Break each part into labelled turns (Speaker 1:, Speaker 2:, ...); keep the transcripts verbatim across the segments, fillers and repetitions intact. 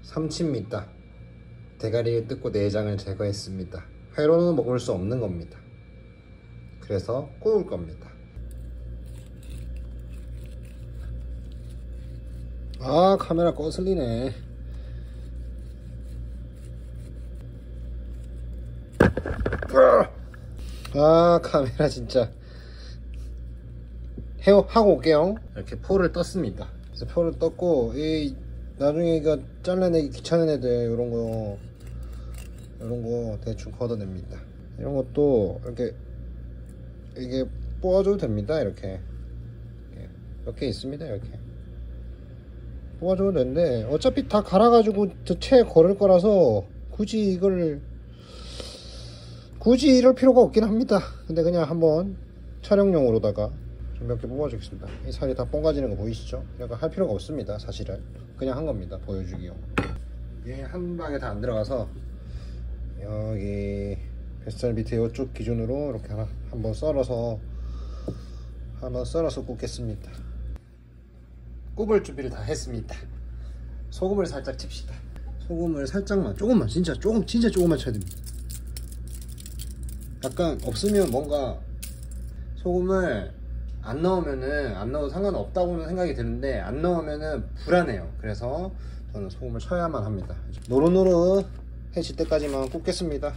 Speaker 1: 삼치입니다. 대가리를 뜯고 내장을 제거했습니다. 회로는 먹을 수 없는 겁니다. 그래서 구울 겁니다. 아, 카메라 거슬리네. 아, 카메라 진짜. 헤어 하고 올게요. 이렇게 포를 떴습니다. 그래서 포를 떴고, 이 나중에 이거 잘라내기 귀찮은 애들 이런 거 이런 거 대충 걷어냅니다. 이런 것도 이렇게 이게 뽑아줘도 됩니다. 이렇게 몇 개 있습니다. 이렇게 뽑아줘도 되는데 어차피 다 갈아가지고 채 걸을 거라서 굳이 이걸 굳이 이럴 필요가 없긴 합니다. 근데 그냥 한번 촬영용으로다가 좀 몇 개 뽑아주겠습니다. 이 살이 다 뻥가지는 거 보이시죠? 그러니까 할 필요가 없습니다. 사실은 그냥 한 겁니다. 보여주기용. 이게 한 방에 다 안 들어가서 여기 뱃살 밑에 이쪽 기준으로 이렇게 하나 한번 썰어서 한번 썰어서 굽겠습니다. 굽을 준비를 다 했습니다. 소금을 살짝 칩시다. 소금을 살짝만, 조금만, 진짜 조금, 진짜 조금만 쳐야 됩니다. 약간 없으면 뭔가 소금을 안 넣으면은 안 넣어도 상관없다고는 생각이 드는데 안 넣으면은 불안해요. 그래서 저는 소금을 쳐야만 합니다. 노릇노릇해질 때까지만 굽겠습니다.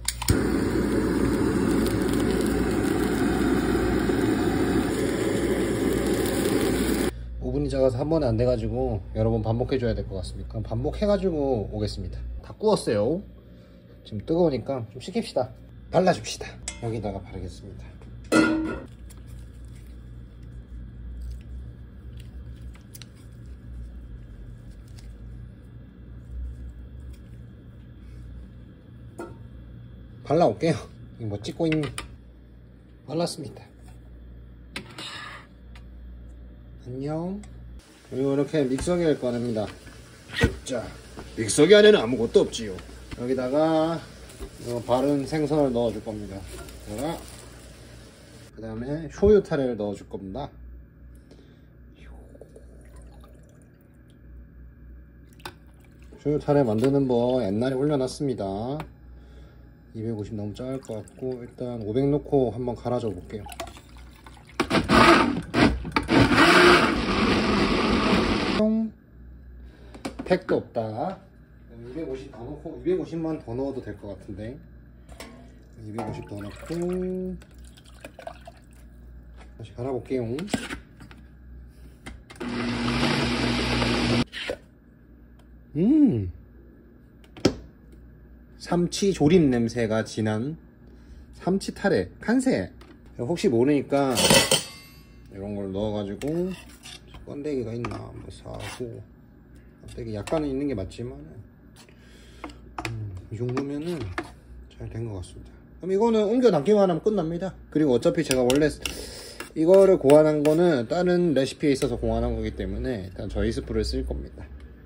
Speaker 1: 오븐이 작아서 한 번에 안 돼가지고 여러 번 반복해줘야 될 것 같습니다. 그럼 반복해가지고 오겠습니다. 다 구웠어요. 지금 뜨거우니까 좀 식힙시다. 발라줍시다. 여기다가 바르겠습니다. 발라올게요. 뭐 찍고 있니? 발랐습니다. 안녕. 그리고 이렇게 믹서기를 꺼냅니다. 자, 믹서기 안에는 아무것도 없지요. 여기다가 바른 생선을 넣어줄 겁니다. 그 다음에 쇼유 타레를 넣어줄 겁니다. 쇼유 타레 만드는 법 옛날에 올려놨습니다. 이백오십 너무 작을 것 같고 일단 오백 넣고 한번 갈아줘 볼게요. 팩도 없다. 이백오십 더 넣고 이백오십만 더 넣어도 될 것 같은데 이백오십 더 넣고 다시 갈아볼게요. 음 삼치 조림 냄새가 진한 삼치 타레 칸세. 혹시 모르니까 이런 걸 넣어가지고 건더기가 있나 한번 사고, 건더기 약간은 있는 게 맞지만 음, 이 정도면은 잘 된 것 같습니다. 그럼 이거는 옮겨 담기만 하면 끝납니다. 그리고 어차피 제가 원래 이거를 고안한 거는 다른 레시피에 있어서 고안한 거기 때문에 일단 저희 스프를 쓸 겁니다.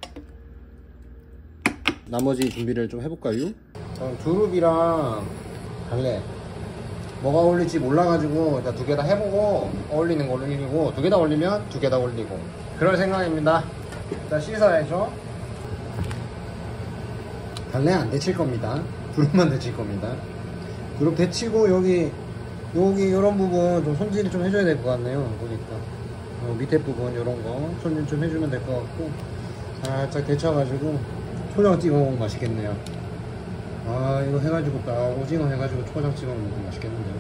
Speaker 1: 나머지 준비를 좀 해볼까요? 저는 두릅이랑 달래 뭐가 어울릴지 몰라가지고 일단 두 개 다 해보고 어울리는 거 올리고 두 개 다 올리면 두 개 다 올리고 그럴 생각입니다. 일단 씻어야죠. 달래 안 데칠 겁니다. 두릅만 데칠 겁니다. 두릅 데치고 여기 여기 이런 부분 좀 손질을 좀 해줘야 될 것 같네요. 보니까 어, 밑에 부분 이런 거 손질 좀 해주면 될 것 같고 살짝 데쳐가지고 초장 찍어 먹으면 맛있겠네요. 아 이거 해가지고 딱 오징어 해가지고 초장 찍어 먹으면 맛있겠는데요.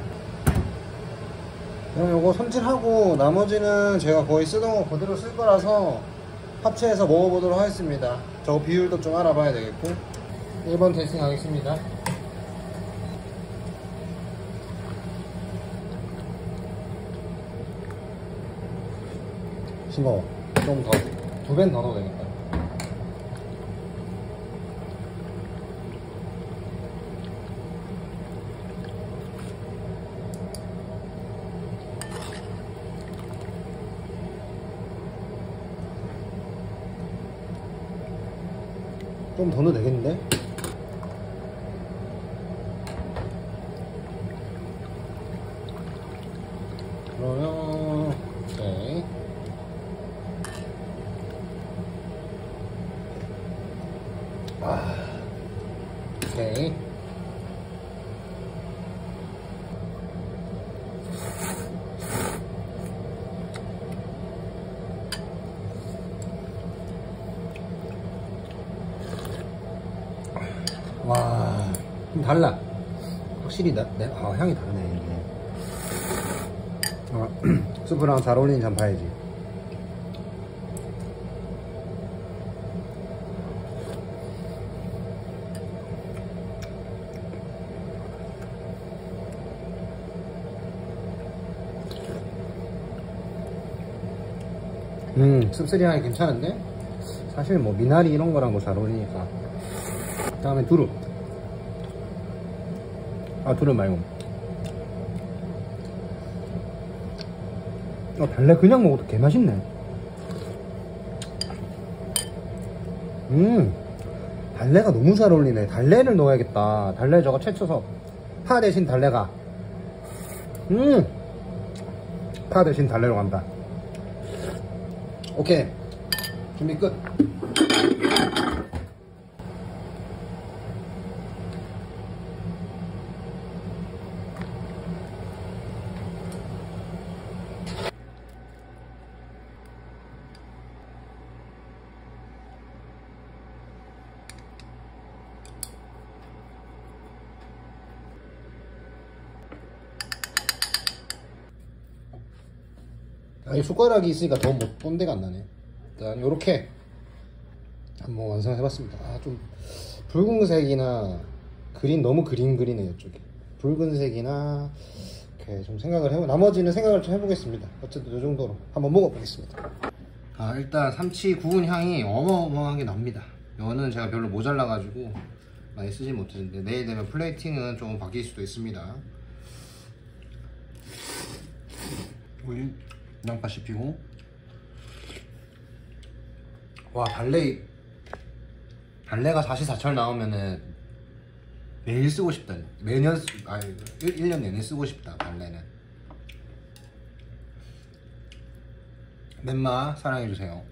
Speaker 1: 그럼 요거 손질하고 나머지는 제가 거의 쓰던 거 그대로 쓸 거라서 합체해서 먹어보도록 하겠습니다. 저거 비율도 좀 알아봐야 되겠고 일 번 테스팅 하겠습니다. 싱거워. 좀 더 두 배는 더 넣어도 되겠다. 좀 더 넣어도 되겠는데? 그러면 오케이. 아, 오케이. 와, 좀 달라. 확실히 나, 내, 아, 향이 다르네 이게. 아, 수프랑 잘 어울리는지 한번 봐야지. 음, 씁쓸이 향이 괜찮은데? 사실 뭐 미나리 이런 거랑 뭐 잘 어울리니까. 그 다음에 두릅. 아, 두릅 말고. 어, 달래 그냥 먹어도 개맛있네. 음, 달래가 너무 잘 어울리네. 달래를 넣어야겠다. 달래 저거 채쳐서. 파 대신 달래가. 음, 파 대신 달래로 간다. 오케이, 준비 끝. 아니, 숟가락이 있으니까 더 못 본데가 안 나네. 일단 요렇게 한번 완성해봤습니다. 아, 좀 붉은색이나 그린, 너무 그린 그리네 이쪽이. 붉은색이나 이렇게 좀 생각을 해보, 나머지는 생각을 좀 해보겠습니다. 어쨌든 이 정도로 한번 먹어보겠습니다. 아, 일단 삼치 구운 향이 어마어마하게 납니다. 이거는 제가 별로 모자라 가지고 많이 쓰지 못했는데, 내일 되면 플레이팅은 조금 바뀔 수도 있습니다. 우유 양파 씹히고. 와, 달래, 달래가 사시사철 나오면은 매일 쓰고 싶다. 매년 쓰, 아니, 일 년 내내 쓰고 싶다, 달래는. 멘마 사랑해주세요.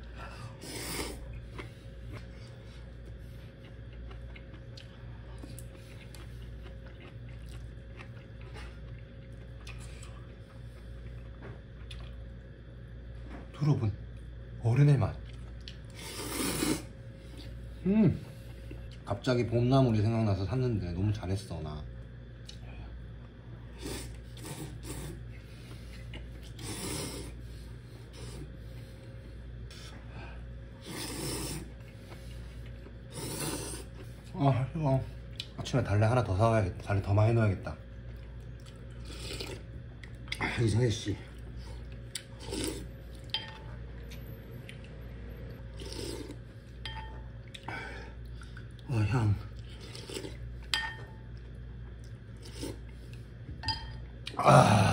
Speaker 1: 두릅은 어른의 맛. 음, 갑자기 봄나물이 생각나서 샀는데 너무 잘했어 나. 아, 이거 아침에 달래 하나 더 사와야겠다. 달래 더 많이 넣어야겠다. 아, 이상해씨. 어, 향. 아.